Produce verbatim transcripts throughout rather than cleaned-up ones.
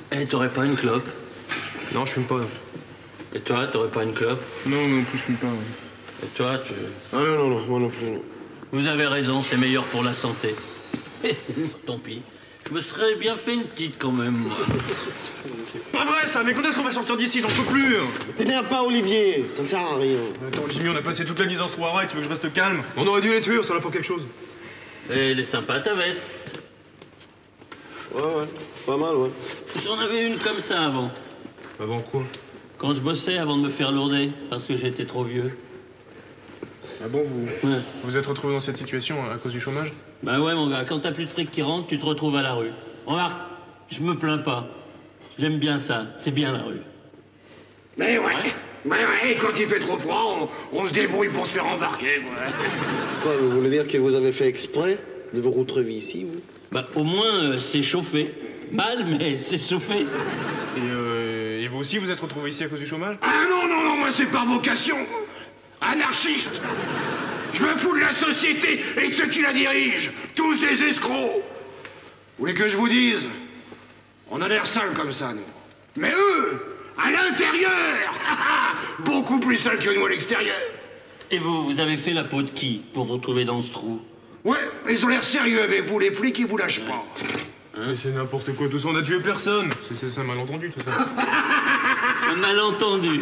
Eh, t'aurais pas une clope? Non, je fume pas. Non. Et toi, t'aurais pas une clope? Non, non plus, je fume pas. Ouais. Et toi, tu... Ah non, non, non, moi non plus, non. Vous avez raison, c'est meilleur pour la santé. Tant pis. Je me serais bien fait une petite quand même, moi. C'est pas vrai ça, mais quand est-ce qu'on va sortir d'ici? J'en peux plus. T'énerve pas, Olivier, ça ne sert à rien. Attends, Jimmy, on a passé toute la nuit dans ce trou à rats, tu veux que je reste calme? On aurait dû les tuer, on s'en a pour quelque chose. Et elle est sympa, ta veste. Ouais, ouais, pas mal, ouais. J'en avais une comme ça avant. Avant quoi? Quand je bossais avant de me faire lourder, parce que j'étais trop vieux. Ah bon, vous Ouais. vous êtes retrouvé dans cette situation à cause du chômage? Bah ouais, mon gars, quand t'as plus de fric qui rentre, tu te retrouves à la rue. Remarque, je me plains pas. J'aime bien ça, c'est bien la rue. Mais ouais, Ouais. ouais, ouais, quand il fait trop froid, on, on se débrouille pour se faire embarquer, quoi. Quoi, vous voulez dire que vous avez fait exprès de vous retrouver ici, vous? Bah au moins, euh, c'est chauffé. Mal, mais c'est chauffé. Et, euh, et vous aussi, vous êtes retrouvé ici à cause du chômage? Ah non, non, non, moi c'est par vocation. Anarchiste. Je me fous de la société et de ceux qui la dirigent. Tous des escrocs. Vous voulez que je vous dise? On a l'air sales comme ça, nous. Mais eux, à l'intérieur, beaucoup plus sales que nous à l'extérieur. Et vous, vous avez fait la peau de qui pour vous retrouver dans ce trou? Ouais, ils ont l'air sérieux avec vous, les flics, ils vous lâchent pas. Hein, c'est n'importe quoi, tout ça, on a tué personne. C'est un malentendu, tout ça. Un malentendu.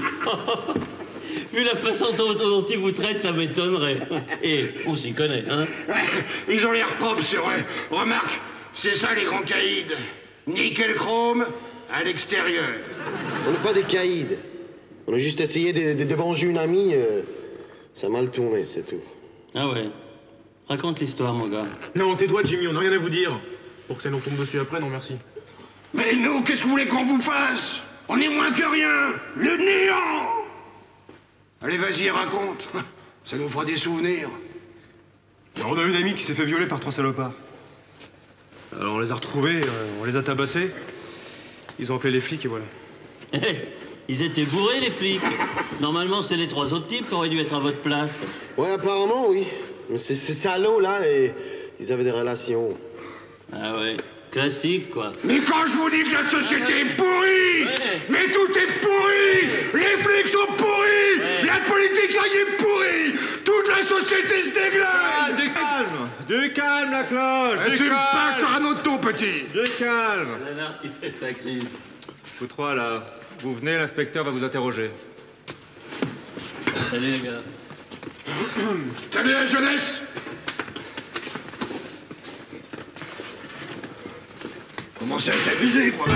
Vu la façon dont, dont ils vous traitent, ça m'étonnerait. Et on s'y connaît, hein? Ouais, ils ont l'air propres sur eux. Remarque, c'est ça les grands caïds. Nickel chrome à l'extérieur. On n'est pas des caïds. On a juste essayé de, de, de venger une amie. Euh, ça a mal tourné, c'est tout. Ah ouais. Raconte l'histoire, mon gars. Non, tais-toi, Jimmy, on n'a rien à vous dire. Pour que ça nous tombe dessus après, non merci. Mais nous, qu'est-ce que vous voulez qu'on vous fasse? On est moins que rien. Le néant. Allez, vas-y, raconte. Ça nous fera des souvenirs. Alors, on a une amie qui s'est fait violer par trois salopards. Alors on les a retrouvés, euh, on les a tabassés. Ils ont appelé les flics et voilà. Ils étaient bourrés, les flics. Normalement, c'est les trois autres types qui auraient dû être à votre place. Ouais, apparemment, oui. Mais ces ces salauds, là, et ils avaient des relations. Ah ouais. Classique, quoi. Mais quand je vous dis que la société est pourrie, Ouais. mais tout est pourri. Les flics sont pourris. Ouais. La politique là, y est pourrie. Toute la société se déglingue. Du calme! Du calme, la cloche! Et Du tu me calme! passes sur un autre ton, petit. Du calme! Léonard qui fait sa crise. Vous trois, là, vous venez, l'inspecteur va vous interroger. Salut, les gars. Salut la jeunesse. Commencez à s'abuser, quoi.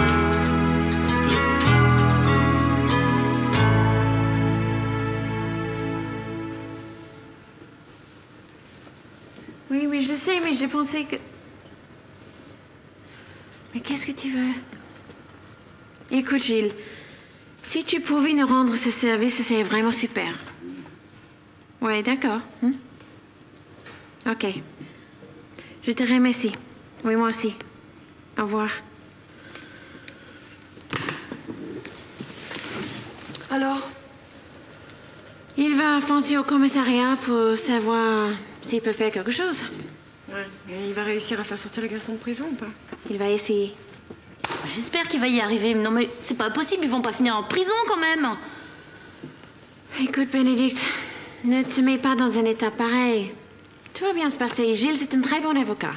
Oui, mais je le sais, mais j'ai pensé que... Mais qu'est-ce que tu veux? Écoute, Gilles, si tu pouvais nous rendre ce service, ce serait vraiment super. Ouais, d'accord. Hein? Ok. Je te remercie. Oui, moi aussi. Au revoir. Alors? Il va foncer au commissariat pour savoir s'il peut faire quelque chose. Ouais. Mais il va réussir à faire sortir le garçon de prison ou pas? Il va essayer. J'espère qu'il va y arriver. Non mais c'est pas possible, ils vont pas finir en prison quand même. Écoute, Bénédicte, ne te mets pas dans un état pareil. Tout va bien se passer. Gilles, c'est un très bon avocat.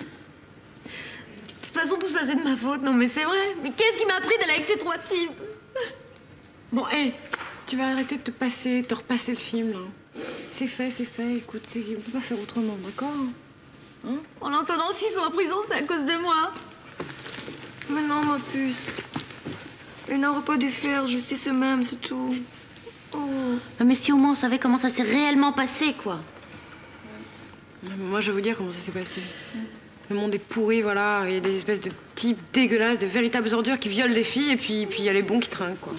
De toute façon, tout ça c'est de ma faute. Non mais c'est vrai. Mais qu'est-ce qui m'a pris d'aller avec ces trois types? Bon, hé, tu vas arrêter de te passer, de te repasser le film, là. C'est fait, c'est fait. Écoute, c'est- on peut pas faire autrement, d'accord? Hein? En l'entendant, s'ils sont en prison, c'est à cause de moi. Mais non, ma puce. Il n'aurait pas dû faire justice eux-mêmes, c'est tout. Oh. Mais si au moins on savait comment ça s'est réellement passé, quoi. Moi, je vais vous dire comment ça s'est passé. Le monde est pourri, voilà. Il y a des espèces de types dégueulasses, de véritables ordures qui violent des filles, et puis puis il y a les bons qui trinquent, quoi.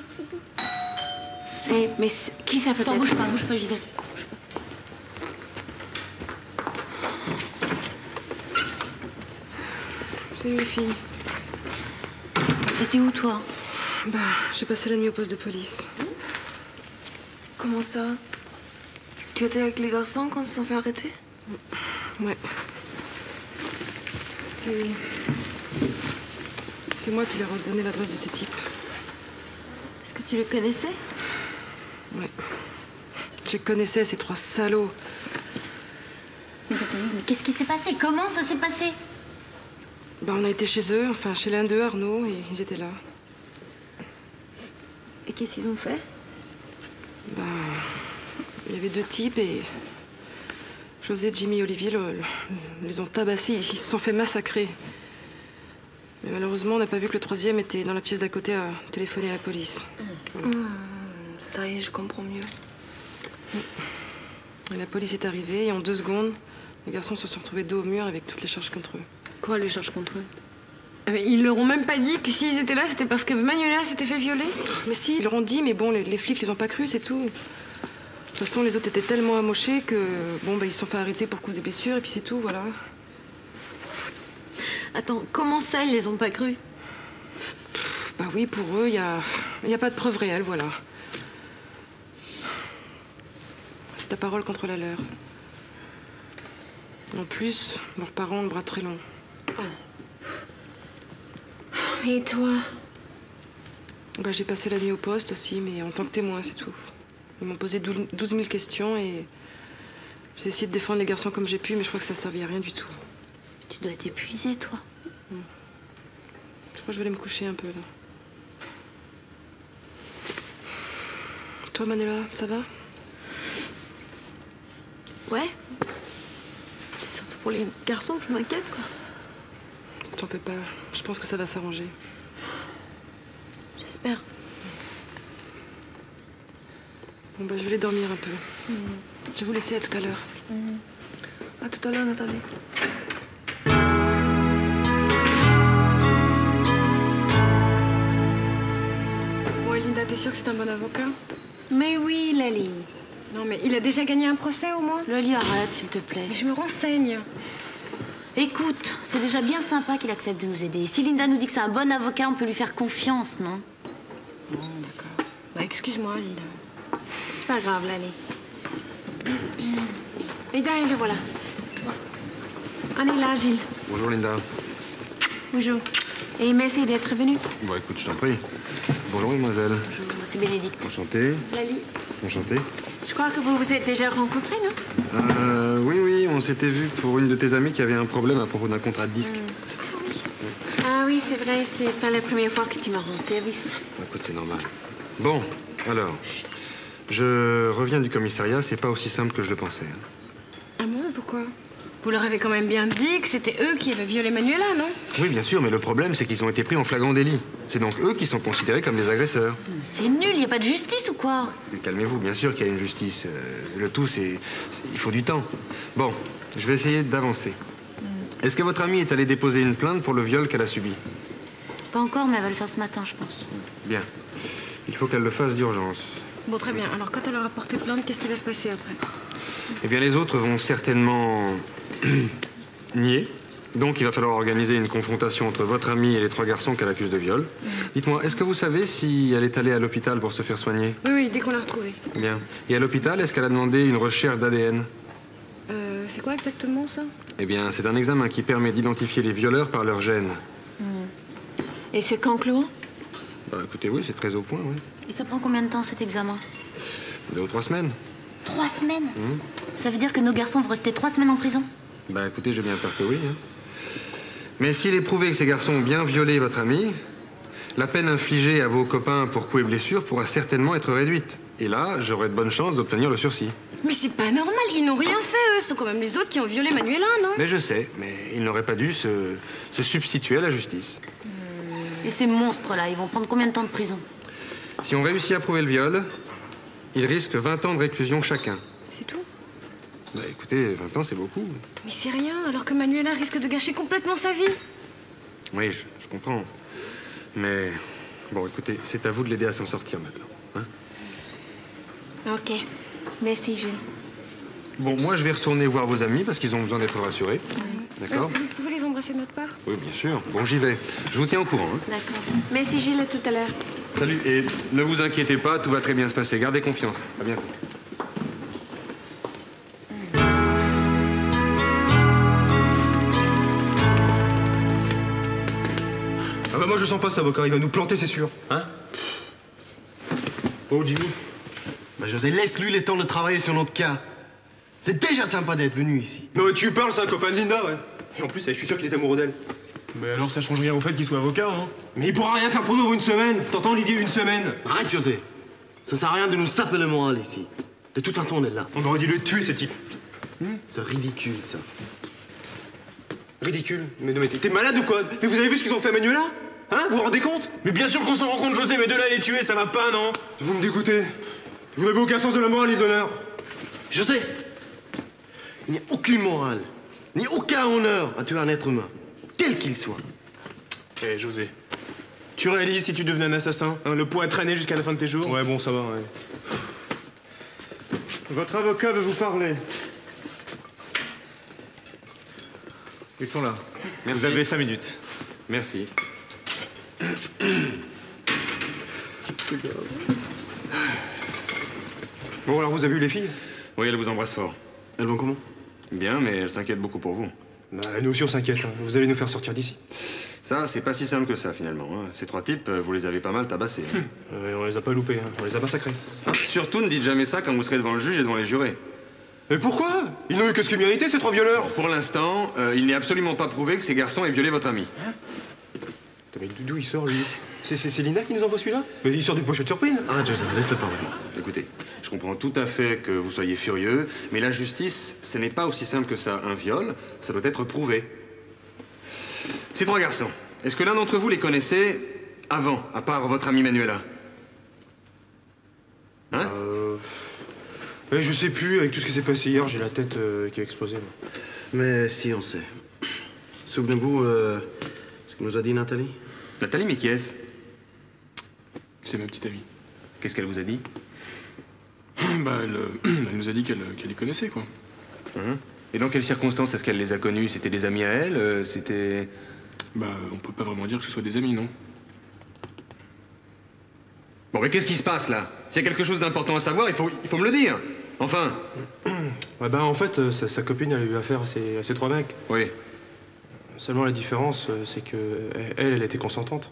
Eh, mais c- qui ça peut Attends, être? bouge pas, bouge pas, j'y vais. Bouge pas. Salut les filles. T'étais où, toi? Bah, j'ai passé la nuit au poste de police. Comment ça? Tu étais avec les garçons quand ils se sont fait arrêter? Ouais. C'est... C'est moi qui leur ai donné l'adresse de ces types. Est-ce que tu les connaissais? Ouais. Je les connaissais, ces trois salauds. Mais, mais qu'est-ce qui s'est passé? Comment ça s'est passé? Bah, on a été chez eux, enfin chez l'un d'eux, Arnaud, et ils étaient là. Et qu'est-ce qu'ils ont fait? Bah, il y avait deux types et José, Jimmy et Olivier le, le, les ont tabassés, ils se sont fait massacrer. Mais malheureusement, on n'a pas vu que le troisième était dans la pièce d'à côté à téléphoner à la police. Voilà. Mmh, ça y est, je comprends mieux. Et la police est arrivée et en deux secondes, les garçons se sont retrouvés dos au mur avec toutes les charges contre eux. Quoi, les charges contre eux? Mais ils leur ont même pas dit que s'ils étaient là, c'était parce que Manuela s'était fait violer? Mais si, ils leur ont dit, mais bon, les, les flics les ont pas cru, c'est tout. De toute façon, les autres étaient tellement amochés que, bon, bah, ils se sont fait arrêter pour cause des blessures et puis c'est tout, voilà. Attends, comment ça, ils les ont pas cru? Pff, Bah oui, pour eux, il y a, y a pas de preuve réelle, voilà. C'est ta parole contre la leur. En plus, leurs parents ont le bras très long. Et toi? Bah, j'ai passé la nuit au poste aussi, mais en tant que témoin, c'est tout. Ils m'ont posé douze mille questions et j'ai essayé de défendre les garçons comme j'ai pu, mais je crois que ça servait à rien du tout. Tu dois être épuisée, toi. Mmh. Je crois que je vais aller me coucher un peu, là. Toi, Manuela, ça va? Ouais. C'est surtout pour les garçons que je m'inquiète, quoi. T'en fais pas. Je pense que ça va s'arranger. J'espère. Bon, bah, je vais aller dormir un peu. Mmh. Je vais vous laisser, à tout à l'heure. Mmh. À tout à l'heure, Nathalie. Bon, Linda, t'es sûre que c'est un bon avocat? Mais oui, Lali. Non, mais il a déjà gagné un procès, au moins? Lali, arrête, s'il te plaît. Mais je me renseigne. Écoute, c'est déjà bien sympa qu'il accepte de nous aider. Si Linda nous dit que c'est un bon avocat, on peut lui faire confiance, non? Bon, d'accord. Bah, excuse-moi, Linda. C'est pas grave, Lali. Et derrière, le voilà. On est là, Gilles. Bonjour, Linda. Bonjour. Et merci d'être venu. Bon, écoute, je t'en prie. Bonjour, mademoiselle. Bonjour, c'est Bénédicte. Enchanté. Lali. Enchanté. Je crois que vous vous êtes déjà rencontrés, non? Euh, oui, oui, on s'était vu pour une de tes amies qui avait un problème à propos d'un contrat de disque. Mmh. Ah oui, c'est vrai, c'est pas la première fois que tu me rends service. Écoute, c'est normal. Bon, alors, je reviens du commissariat, c'est pas aussi simple que je le pensais. Ah bon, pourquoi? Vous leur avez quand même bien dit que c'était eux qui avaient violé Manuela, non? Oui, bien sûr, mais le problème, c'est qu'ils ont été pris en flagrant délit. C'est donc eux qui sont considérés comme des agresseurs. C'est nul, il n'y a pas de justice ou quoi? Calmez-vous, bien sûr qu'il y a une justice. Euh, le tout, c'est... il faut du temps. Bon, je vais essayer d'avancer. Mm. Est-ce que votre amie est allée déposer une plainte pour le viol qu'elle a subi? Pas encore, mais elle va le faire ce matin, je pense. Bien. Il faut qu'elle le fasse d'urgence. Bon, très bien. Alors, quand elle aura porté plainte, qu'est-ce qui va se passer après? Eh bien, les autres vont certainement nier. Donc, il va falloir organiser une confrontation entre votre amie et les trois garçons qu'elle accuse de viol. Mmh. Dites-moi, est-ce que vous savez si elle est allée à l'hôpital pour se faire soigner? Oui, oui, dès qu'on l'a retrouvée. Bien. Et à l'hôpital, est-ce qu'elle a demandé une recherche d'A D N? Euh, c'est quoi exactement, ça? Eh bien, c'est un examen qui permet d'identifier les violeurs par leurs gènes. Mmh. Et c'est concluant? Bah, écoutez, oui, c'est très au point, oui. Et ça prend combien de temps, cet examen? Deux ou trois semaines. Trois semaines? Mmh. Ça veut dire que nos garçons vont rester trois semaines en prison? Bah, écoutez, j'ai bien peur que oui, hein. Mais s'il est prouvé que ces garçons ont bien violé votre amie, la peine infligée à vos copains pour coups et blessures pourra certainement être réduite. Et là, j'aurai de bonnes chances d'obtenir le sursis. Mais c'est pas normal, ils n'ont rien fait, eux. Ce sont quand même les autres qui ont violé Manuela, non? Mais je sais, mais ils n'auraient pas dû se, se substituer à la justice. Et ces monstres-là, ils vont prendre combien de temps de prison? Si on réussit à prouver le viol, ils risquent vingt ans de réclusion chacun. C'est tout? Bah écoutez, vingt ans, c'est beaucoup. Mais c'est rien, alors que Manuela risque de gâcher complètement sa vie. Oui, je, je comprends. Mais, bon, écoutez, c'est à vous de l'aider à s'en sortir maintenant. Hein? Ok. Merci, Gilles. Bon, moi, je vais retourner voir vos amis parce qu'ils ont besoin d'être rassurés. Mmh. D'accord? Euh, vous pouvez les embrasser de notre part? Oui, bien sûr. Bon, j'y vais. Je vous tiens au courant. Hein? D'accord. Merci, Gilles, à tout à l'heure. Salut. Et ne vous inquiétez pas, tout va très bien se passer. Gardez confiance. À bientôt. Ah bah moi je sens pas cet avocat, il va nous planter, c'est sûr. Hein? Oh, Jimmy. Bah, José, laisse-lui le temps de travailler sur notre cas. C'est déjà sympa d'être venu ici. Non, mais tu parles, c'est un copain de Linda, ouais. Et en plus, je suis sûr qu'il est amoureux d'elle. Mais alors, ça change rien au fait qu'il soit avocat, hein. Mais il pourra rien faire pour nous une semaine. T'entends, Olivier, une semaine? Arrête, José. Ça sert à rien de nous saper le moral ici. De toute façon, on est là. On aurait dû le tuer, ce type. Hmm? C'est ridicule, ça. Ridicule? Mais non, mais t'es malade ou quoi? Mais vous avez vu ce qu'ils ont fait à Manuela? Hein? Vous vous rendez compte? Mais bien sûr qu'on s'en rend compte, José, mais de là à les tuer, ça va pas, non? Vous me dégoûtez. Vous n'avez aucun sens de la morale ni de l'honneur. José, il n'y a aucune morale, ni aucun honneur à tuer un être humain, quel qu'il soit. Eh, hey, José, tu réalises si tu devenais un assassin, hein, le poids à traîner jusqu'à la fin de tes jours? Ouais, bon, ça va, ouais. Votre avocat veut vous parler. Ils sont là. Merci. Vous avez cinq minutes. Merci. Bon, alors vous avez vu les filles? Oui, elles vous embrassent fort. Elles vont comment? Bien, mais elles s'inquiètent beaucoup pour vous. Bah, nous aussi on s'inquiète. Hein. Vous allez nous faire sortir d'ici. Ça, c'est pas si simple que ça, finalement. Hein. Ces trois types, vous les avez pas mal tabassés. Hein. Euh, on les a pas loupés, hein. On les a massacrés. Hein? Surtout, ne dites jamais ça quand vous serez devant le juge et devant les jurés. Mais pourquoi? Ils n'ont eu que ce qu'ils méritaient, ces trois violeurs. Pour l'instant, euh, il n'est absolument pas prouvé que ces garçons aient violé votre ami. Hein? Mais d'où il sort, lui? C'est Linda qui nous envoie celui-là? Mais il sort d'une pochette surprise. Ah, José, laisse-le parler. Écoutez, je comprends tout à fait que vous soyez furieux, mais la justice, ce n'est pas aussi simple que ça. Un viol, ça doit être prouvé. Ces trois garçons, est-ce que l'un d'entre vous les connaissait avant, à part votre ami Manuela? Hein? Euh... Mais je sais plus, avec tout ce qui s'est passé hier, j'ai la tête euh, qui a explosé. Moi. Mais si, on sait. Souvenez-vous, euh, ce que nous a dit Nathalie? Nathalie, mais qui est-ce? C'est ma petite amie. Qu'est-ce qu'elle vous a dit? Bah, elle, euh, elle nous a dit qu'elle qu'elle les connaissait, quoi. Mmh. Et dans quelles circonstances est-ce qu'elle les a connus? C'était des amis à elle? euh, C'était... Bah, on peut pas vraiment dire que ce soit des amis, non? Bon, mais qu'est-ce qui se passe, là? S'il y a quelque chose d'important à savoir, il faut, il faut me le dire. Enfin. Ouais, bah, en fait, euh, sa, sa copine, elle a eu affaire à ces, à ces trois mecs. Oui. Seulement, la différence, euh, c'est que elle, elle était consentante.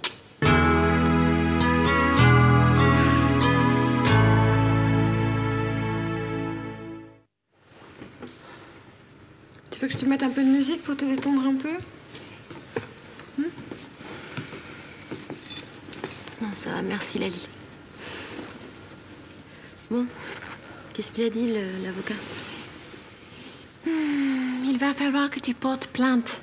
Tu veux que je te mette un peu de musique pour te détendre un peu? hmm Non, ça va, merci Lali. Bon, qu'est-ce qu'il a dit, l'avocat? Hmm, il va falloir que tu portes plainte.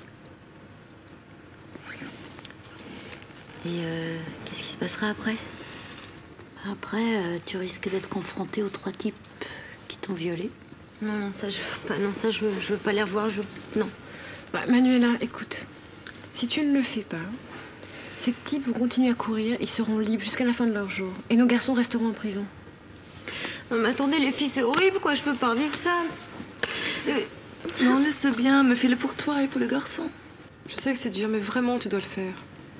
Et euh, qu'est-ce qui se passera après? Après, euh, tu risques d'être confronté aux trois types qui t'ont violé. Non, non, ça je veux pas. Non, ça je veux, je veux pas les revoir. Je non. Bah, Manuela, écoute. Si tu ne le fais pas, ces types vont continuer à courir. Ils seront libres jusqu'à la fin de leur jour. Et nos garçons resteront en prison. Non, mais attendez, les filles, c'est horrible, quoi. Je peux pas revivre ça. Euh... Non, laisse bien. Me fais-le pour toi et pour le garçon. Je sais que c'est dur, mais vraiment, tu dois le faire.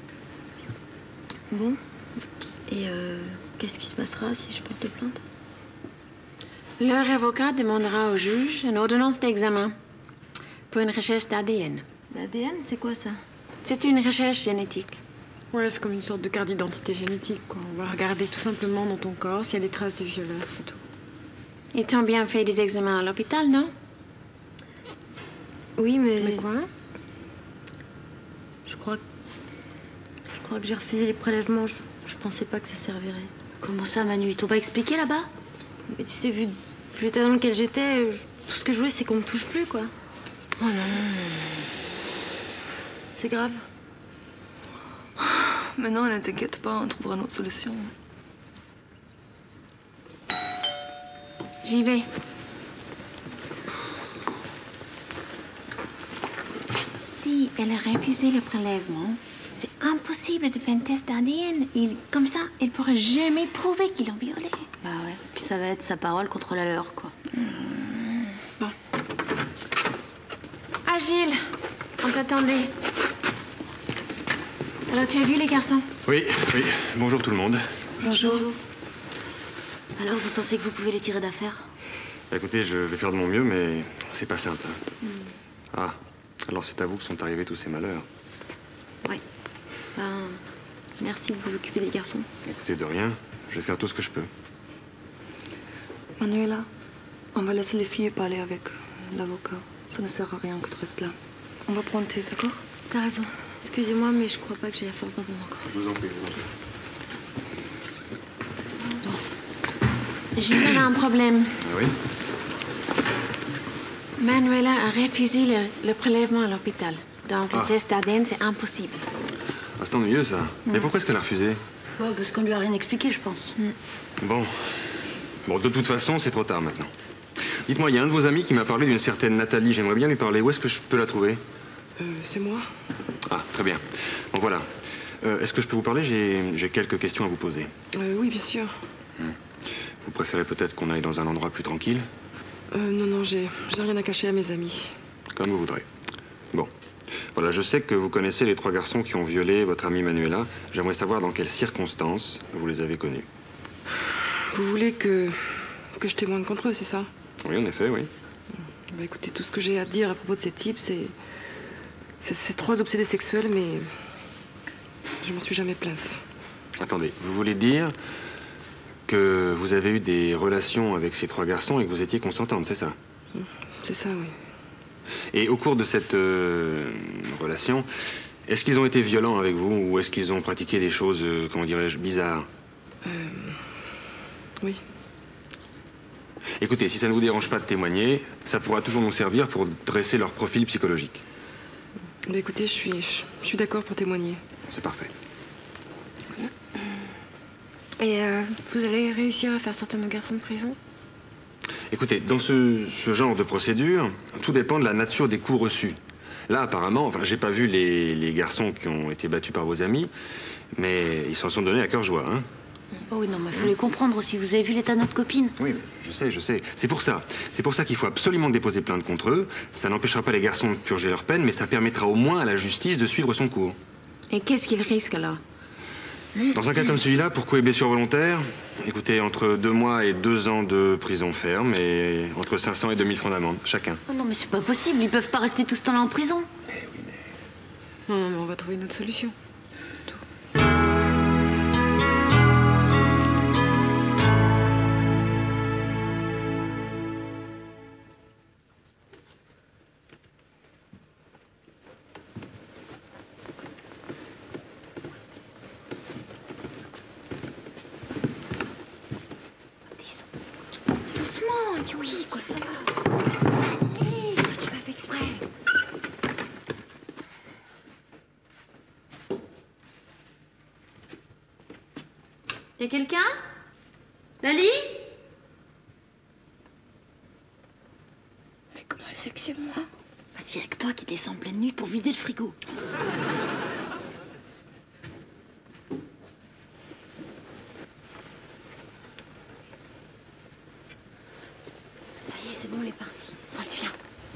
Bon. Et euh, qu'est-ce qui se passera si je porte plainte? Leur avocat demandera au juge une ordonnance d'examen pour une recherche d'A D N. L'A D N, c'est quoi ça? C'est une recherche génétique. Ouais, c'est comme une sorte de carte d'identité génétique, quoi. On va regarder tout simplement dans ton corps s'il y a des traces de violeur, c'est tout. Ils t'ont bien fait des examens à l'hôpital, non? Oui, mais... Mais quoi? Je crois que... Je crois que j'ai refusé les prélèvements. Je... je pensais pas que ça servirait. Comment ça, Manu? Ils t'ont pas expliqué là-bas? Mais tu sais, vu, vu l'état dans lequel j'étais, je... tout ce que je voulais, c'est qu'on me touche plus, quoi. Oh non. C'est grave. Maintenant, ne t'inquiète pas, on trouvera une autre solution. J'y vais. Si elle a refusé le prélèvement, c'est impossible de faire un test d'A D N. Il, comme ça, elle ne pourra jamais prouver qu'ils l'ont violé. Bah ouais. Puis ça va être sa parole contre la leur, quoi. Mmh. Bon. Ah, Gilles, on t'attendait. Alors, tu as vu les garçons? Oui, oui. Bonjour tout le monde. Bonjour. Bonjour. Alors, vous pensez que vous pouvez les tirer d'affaire? Écoutez, je vais faire de mon mieux, mais c'est pas simple. Hein. Mm. Ah, alors c'est à vous que sont arrivés tous ces malheurs. Oui. Ben, Merci de vous occuper des garçons. Écoutez, de rien. Je vais faire tout ce que je peux. Manuela, on va laisser les filles parler avec l'avocat. Ça ne sert à rien que tu restes là. On va prendre thé, d'accord? T'as raison. Excusez-moi, mais je crois pas que j'ai la force d'entendre encore. Je vous en prie, je vous en prie. Gilles a un problème. Ah oui? Manuela a refusé le, le prélèvement à l'hôpital. Donc, Ah. le test d'A D N, c'est impossible. Ah, c'est ennuyeux, ça. Mais pourquoi est-ce qu'elle a refusé? Ouais, parce qu'on lui a rien expliqué, je pense. Bon. Bon, de toute façon, c'est trop tard maintenant. Dites-moi, il y a un de vos amis qui m'a parlé d'une certaine Nathalie. J'aimerais bien lui parler. Où est-ce que je peux la trouver? Euh, c'est moi. Ah, très bien. Bon, voilà. Euh, est-ce que je peux vous parler? J'ai j'ai quelques questions à vous poser. Euh, oui, bien sûr. Vous préférez peut-être qu'on aille dans un endroit plus tranquille? Euh, non, non, j'ai j'ai rien à cacher à mes amis. Comme vous voudrez. Bon. Voilà, je sais que vous connaissez les trois garçons qui ont violé votre amie Manuela. J'aimerais savoir dans quelles circonstances vous les avez connus. Vous voulez que, que je témoigne contre eux, c'est ça? Oui, en effet, oui. Bah écoutez, tout ce que j'ai à dire à propos de ces types, c'est... C'est ces trois obsédés sexuels, mais... Je m'en suis jamais plainte. Attendez, vous voulez dire que vous avez eu des relations avec ces trois garçons et que vous étiez consentante, c'est ça? C'est ça, oui. Et au cours de cette euh, relation, est-ce qu'ils ont été violents avec vous ou est-ce qu'ils ont pratiqué des choses, euh, comment dirais-je, bizarres? Euh... Oui. Écoutez, si ça ne vous dérange pas de témoigner, ça pourra toujours nous servir pour dresser leur profil psychologique. Bah écoutez, je suis, je, je suis d'accord pour témoigner. C'est parfait. Et euh, vous allez réussir à faire sortir nos garçons de prison? Écoutez, dans ce, ce genre de procédure, tout dépend de la nature des coups reçus. Là, apparemment, enfin, j'ai pas vu les, les garçons qui ont été battus par vos amis, mais ils s'en sont donnés à cœur joie, hein? Oh oui, non, mais il faut les comprendre aussi. Vous avez vu l'état de notre copine? Oui, mais je sais, je sais. C'est pour ça. C'est pour ça qu'il faut absolument déposer plainte contre eux. Ça n'empêchera pas les garçons de purger leur peine, mais ça permettra au moins à la justice de suivre son cours. Et qu'est-ce qu'ils risquent alors? Dans un cas comme celui-là, pour coups et blessures volontaires, écoutez, entre deux mois et deux ans de prison ferme et entre cinq cents et deux mille francs d'amende, chacun. Oh non, mais c'est pas possible. Ils peuvent pas rester tout ce temps-là en prison. Non, non, mais on va trouver une autre solution. Oui, quoi, ça va. Allez, j'ai pas fait exprès. Y a quelqu'un? Lali? Mais comment elle sait que c'est moi? Parce qu'il y a que toi qui descends en pleine nuit pour vider le frigo. C'est bon, elle est partie. Allez, viens.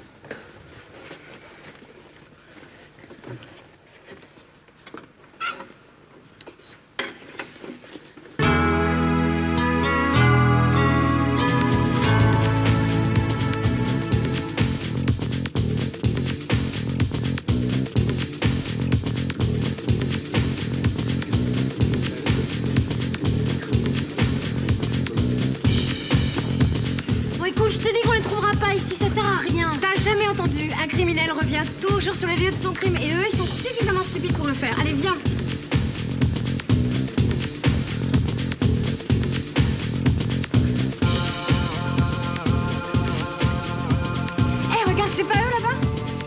Toujours sur les lieux de son crime et eux, ils sont suffisamment stupides pour le faire. Allez, viens. Hé, hey, regarde, c'est pas eux là-bas?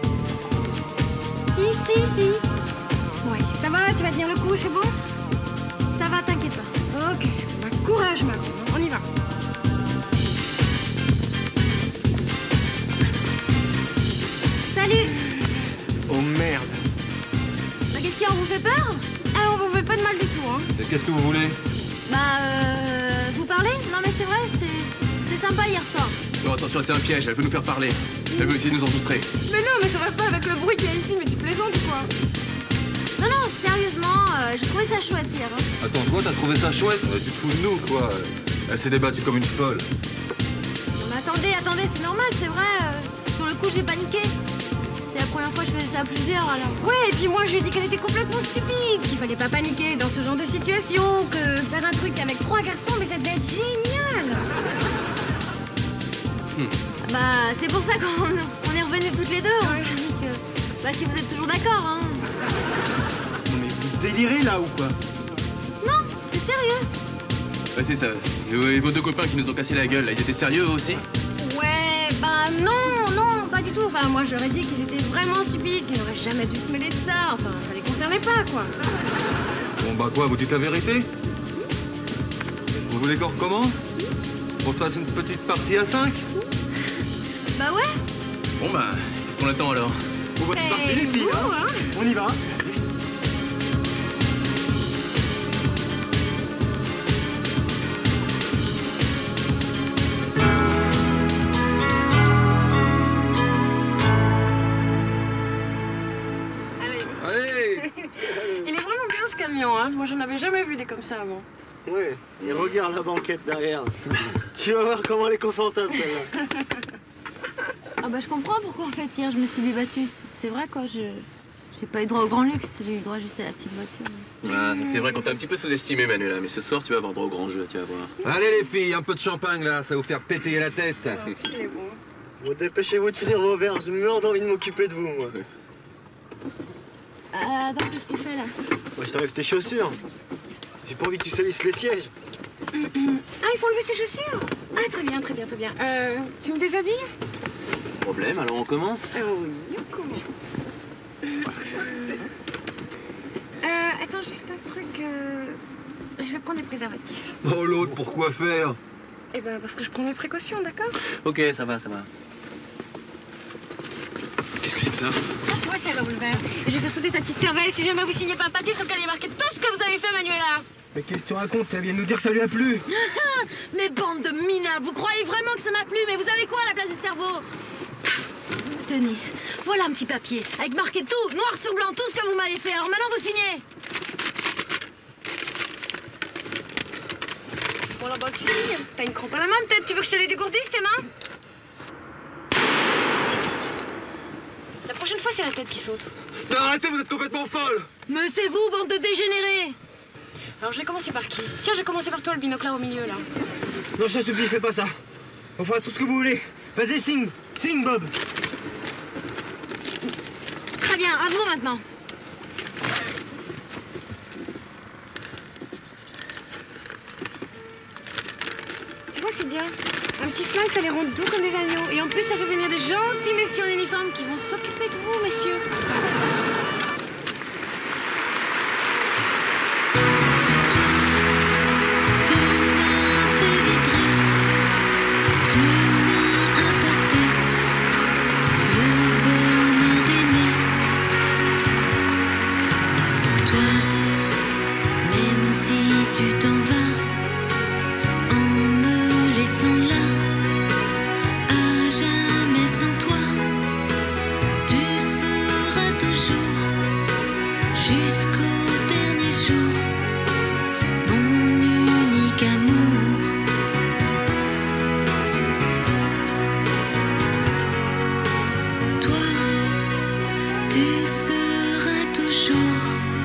Si, si, si. Ouais, ça va, tu vas tenir le coup, c'est bon? Ça va, t'inquiète pas. Ok, bah, courage, ma grande, on y va. Salut! Oh merde! Bah, qu'est-ce qu'il y a, on vous fait peur? Ah, on vous fait pas de mal du tout, hein. Et qu'est-ce que vous voulez? Bah, euh... vous parlez? Non, mais c'est vrai, c'est... C'est sympa hier soir. Non, attention, c'est un piège, elle veut nous faire parler. Elle veut essayer de nous enregistrer. Mais non, mais ça va pas avec le bruit qu'il y a ici, mais tu plaisantes ou quoi? Non, non, sérieusement, euh, j'ai trouvé ça chouette hier. Hein. Attends, toi, t'as trouvé ça chouette? Tu te fous de nous, quoi. Elle s'est débattue comme une folle. Non, mais attendez, attendez, c'est normal, c'est vrai. Euh, sur le coup, j'ai paniqué. C'est la première fois que je faisais ça à plusieurs, alors. Ouais, et puis moi, je lui ai dit qu'elle était complètement stupide, qu'il fallait pas paniquer dans ce genre de situation, que faire un truc avec trois garçons, mais ça devait être génial. Bah, c'est pour ça qu'on on est revenus toutes les deux. On s'est dit que... Bah, si vous êtes toujours d'accord, hein. Non mais vous délirez là ou quoi? Non, c'est sérieux. Ouais, c'est ça. Et, et vos deux copains qui nous ont cassé la gueule, là, ils étaient sérieux eux aussi? Ouais, bah non, non, pas du tout. Enfin, moi, je leur ai dit qu'ils étaient vraiment stupides, qu'ils n'auraient jamais dû se mêler de ça. Enfin, ça les concernait pas, quoi. Bon bah quoi, vous dites la vérité? Vous voulez qu'on recommence? On se fasse une petite partie à cinq? Bah ouais. Bon bah, qu'est-ce qu'on attend alors? Bon bah c'est parti les filles, hein. On y va. Allez. Il est vraiment bien ce camion, hein. Moi, j'en avais jamais vu des comme ça avant. Ouais, et regarde la banquette derrière. Tu vas voir comment elle est confortable, celle-là. Ah bah je comprends pourquoi en fait hier je me suis débattue. C'est vrai quoi, je j'ai pas eu droit au grand luxe, j'ai eu droit juste à la petite voiture. Ah, c'est vrai qu'on t'a un petit peu sous-estimé Manuela, mais ce soir tu vas avoir droit au grand jeu, tu vas voir. Allez les filles, un peu de champagne là, ça va vous faire péter la tête. C'est bon. Bon, dépêchez-vous de finir vos verres, je meurs d'envie de m'occuper de vous, moi. Ah, attends, qu'est-ce que tu fais là? Moi, je t'enlève tes chaussures. J'ai pas envie que tu salisses les sièges. Ah, il faut enlever ses chaussures. Ah, très bien, très bien, très bien. Euh, tu me déshabilles? Pas de problème, alors on commence? Ah oui, on commence. Euh, attends, juste un truc. Euh... Je vais prendre des préservatifs. Oh l'autre, pourquoi faire? Eh ben, parce que je prends mes précautions, d'accord? Ok, ça va, ça va. Qu'est-ce que c'est que ça? Ah, tu vois, c'est un revolver. Et je vais faire sauter ta petite cervelle si jamais vous signez pas un papier sur lequel il est marqué tout ce que vous avez fait, Manuela. Mais qu'est-ce que tu racontes? Elle vient de nous dire que ça lui a plu. Mais bande de minables, vous croyez vraiment que ça m'a plu? Mais vous avez quoi à la place du cerveau? Tenez, voilà un petit papier avec marqué tout, noir sur blanc, tout ce que vous m'avez fait. Alors maintenant, vous signez. Bon, alors, bah, tu signes. T'as une crampe à la main, peut-être? Tu veux que je te les dégourdisse, tes mains? La prochaine fois, c'est la tête qui saute. Non, arrêtez, vous êtes complètement folle. Mais c'est vous, bande de dégénérés. Alors, je vais commencer par qui? Tiens, je vais commencer par toi, le binocle là au milieu, là. Non, je t'en supplie, fais pas ça. On fera tout ce que vous voulez. Vas-y, signe. Signe, Bob. Très bien, à vous maintenant. Tu vois, c'est bien. Un petit flingue, ça les rend doux comme des agneaux. Et en plus, ça fait venir des gentils messieurs en uniforme qui vont s'occuper de vous, messieurs. Tu seras toujours